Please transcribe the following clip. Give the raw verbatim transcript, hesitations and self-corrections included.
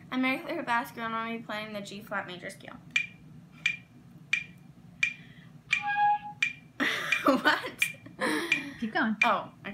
I'm Mary Claire Probasco, and I'm going to be playing the G flat major scale. What? Keep going. Oh.